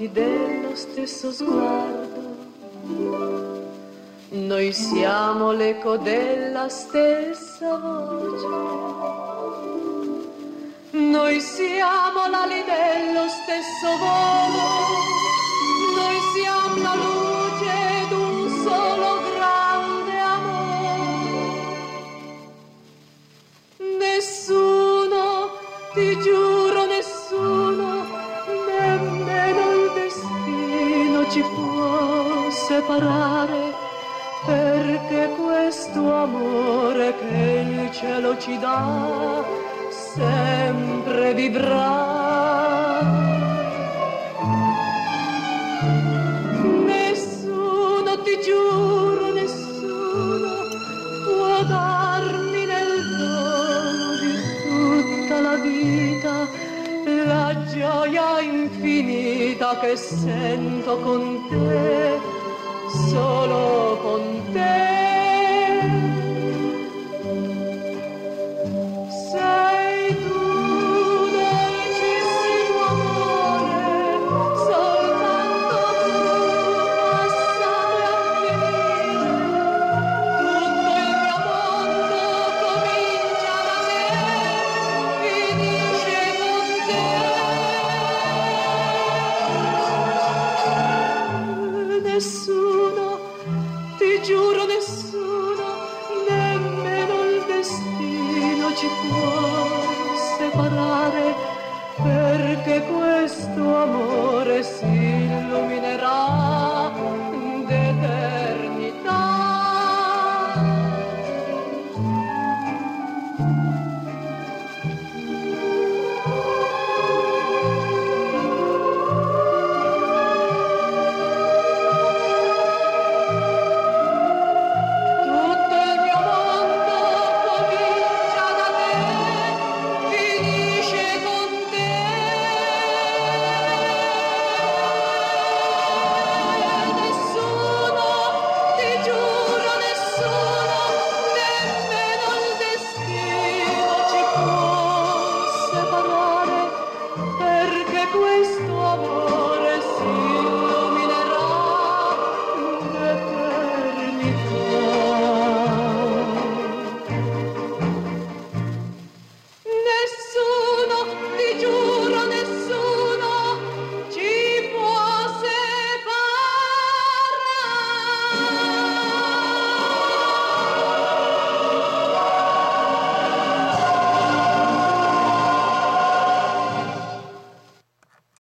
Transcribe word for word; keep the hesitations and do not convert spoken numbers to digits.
occhi, dello stesso sguardo. Noi siamo l'eco della stessa voce. Noi siamo l'ali dello stesso volo. Noi siamo la luce d'un solo grande amore. Nessuno, ti giuro, nessuno, nemmeno il destino ci può separare, perché questo amore che il cielo ci dà sempre vivrà. Nessuno, ti giuro, nessuno può darmi nel dono di tutta la vita la gioia infinita che sento con te, solo con te. Sei tu, dolcissimo amore, soltanto tu, passato e a finire. Tutto il mio mondo comincia da te, finisce con te. Nessuno, ti giuro, nessuno, nemmeno il destino ci può separare, perché questo amore si illumina